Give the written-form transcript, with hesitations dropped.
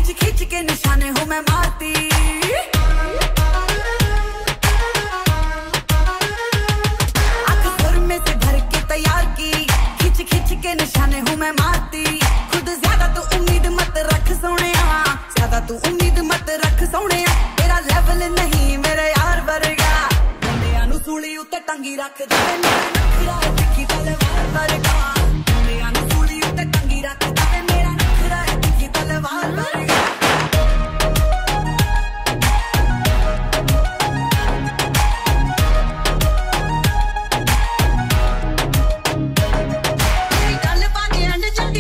खिंच खिंच के निशाने हूँ मैं मारती। आंख सुर में से भर के तैयार की, खिंच खिंच के निशाने हूँ मैं मारती। खुद ज्यादा तू उम्मीद मत रख सोनिया, ज्यादा तू उम्मीद मत रख सोनिया। तेरा लेवल नहीं मेरे यार वर्गा, बंदियां नू सूली उत्ते टंगी रख दे।